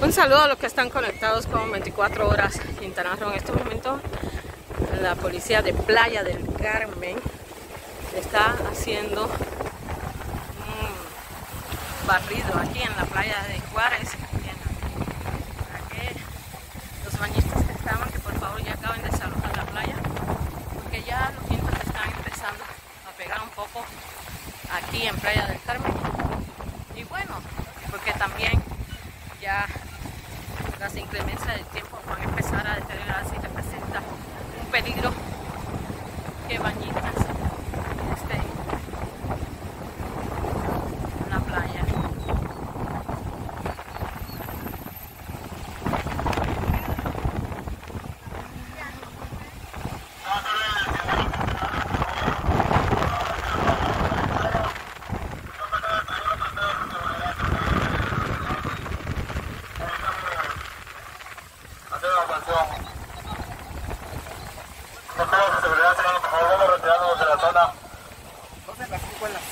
Un saludo a los que están conectados con 24 horas Quintana Roo. En este momento la policía de Playa del Carmen está haciendo un barrido aquí en la playa de Juárez, para que los bañistas que estaban, que por favor ya acaben de desalojar la playa, porque ya los vientos están empezando a pegar un poco aquí en Playa del Carmen. Y bueno, porque también ya las inclemencias del tiempo van a empezar a deteriorarse y representa un peligro que bañistas estén en la playa. Los de seguridad, por favor, vamos retirándonos de la zona. 12 las 5 en la